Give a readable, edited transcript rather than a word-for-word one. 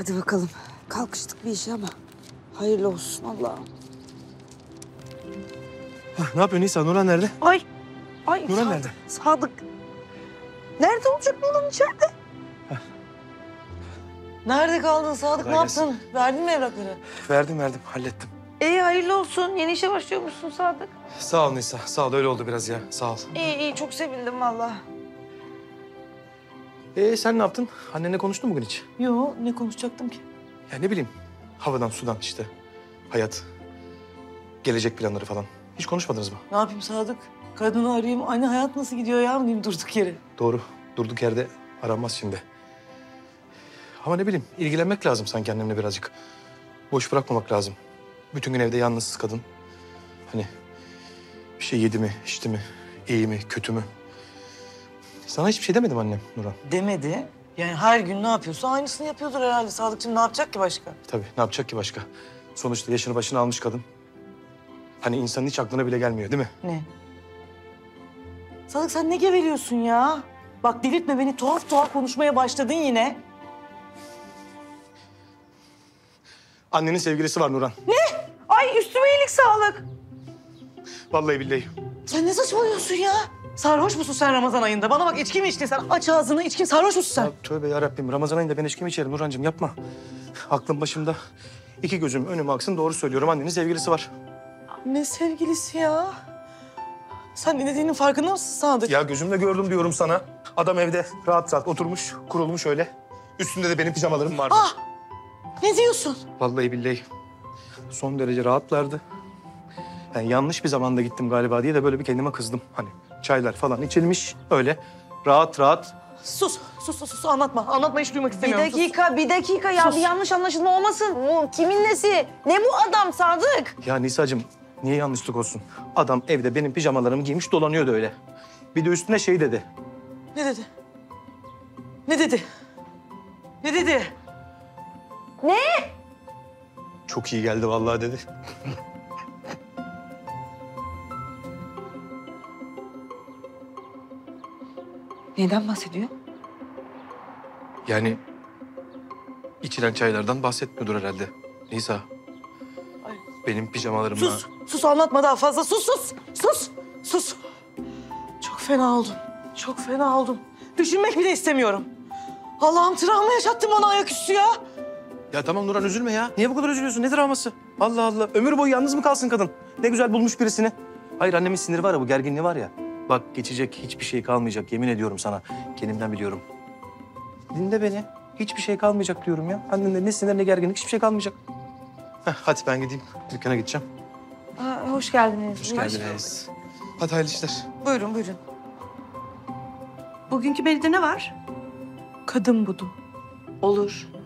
Hadi bakalım. Kalkıştık bir işe ama hayırlı olsun Allah'ım. Ne yapıyor Nisa? Nurhan nerede? Ay Nurhan Sadık, nerede? Sadık. Nerede olacak Nurhan içeride? Nerede kaldın Sadık? Kolay Ne gelsin. yaptın? Verdin mi evrakları? Verdim, hallettim. Hayırlı olsun. Yeni işe başlıyormuşsun Sadık. Sağ ol Nisa, sağ ol. Öyle oldu biraz ya, sağ ol. İyi çok sevindim vallahi. Sen ne yaptın? Annenle konuştun mu bugün hiç? Yo, ne konuşacaktım ki? Ya ne bileyim, havadan sudan işte. Hayat, gelecek planları falan. Hiç konuşmadınız mı? Ne yapayım Sadık? Kadını arayayım. Anne hayat nasıl gidiyor ya diyeyim durduk yere. Doğru, durduk yerde aranmaz şimdi. Ama ne bileyim, ilgilenmek lazım sanki annemle birazcık. Boş bırakmamak lazım. Bütün gün evde yalnızsız kadın. Hani bir şey yedi mi, içti mi, iyi mi, kötü mü? Sana hiçbir şey demedim annem Nurhan. Demedi. Yani her gün ne yapıyorsa aynısını yapıyordur herhalde Sadıkçığım. Ne yapacak ki başka? Tabii, ne yapacak ki başka? Sonuçta yaşını başına almış kadın. Hani insanın hiç aklına bile gelmiyor değil mi? Ne? Sadık sen ne geveliyorsun ya? Bak delirtme beni. Tuhaf konuşmaya başladın yine. Annenin sevgilisi var Nurhan. Ay üstüme iyilik sağlık. Vallahi billahi. Sen ne saçmalıyorsun ya? Sarhoş musun sen Ramazan ayında? Bana bak içki mi içtin sen? Aç ağzını içki sarhoş musun sen? Ya, tövbe yarabbim. Ramazan ayında ben içki mi içerim Nurhancığım? Yapma. Aklım başımda. İki gözüm önüme aksın, doğru söylüyorum. Annenin sevgilisi var. Ne sevgilisi ya? Sen ne dediğinin farkında mısın Sadık? Ya gözümle gördüm diyorum sana. Adam evde rahat rahat oturmuş, kurulmuş öyle. Üstünde de benim pijamalarım vardı. Ah! Ne diyorsun? Vallahi billahi. Son derece rahatlardı. Yani yanlış bir zamanda gittim galiba diye de böyle bir kendime kızdım. Hani çaylar falan içilmiş öyle rahat rahat. Sus anlatma. Anlatma hiç duymak Bir istemiyorum. dakika ya. Sus. Bir yanlış anlaşılma olmasın. Bu kimin nesi? Ne bu adam Sadık? Ya Nisa'cığım niye yanlışlık olsun? Adam evde benim pijamalarımı giymiş dolanıyordu öyle. Bir de üstüne şey dedi. Ne dedi? Ne dedi? Ne dedi? Çok iyi geldi vallahi dedi. Neden bahsediyor? Yani içilen çaylardan bahsetmiyordur herhalde. Nisa. Ay. Benim pijamalarımla... Sus anlatma daha fazla. Sus. Çok fena oldum. Düşünmek bile istemiyorum. Allah'ım travma yaşattın bana ayaküstü ya. Ya tamam Nurhan üzülme ya. Niye bu kadar üzülüyorsun? Nedir draması? Allah Allah. Ömür boyu yalnız mı kalsın kadın? Ne güzel bulmuş birisini. Hayır annemin siniri var ya, bu gerginliği var ya. Bak geçecek, hiçbir şey kalmayacak. Yemin ediyorum sana. Kendimden biliyorum. Dinle beni. Hiçbir şey kalmayacak diyorum ya. Annende ne sinir ne gerginlik, hiçbir şey kalmayacak. Hadi ben gideyim. Dükkana gideceğim. Hoş geldiniz. Hoş geldiniz. Hadi hayırlı işler. Buyurun. Bugünkü menüde ne var? Kadın budum. Olur.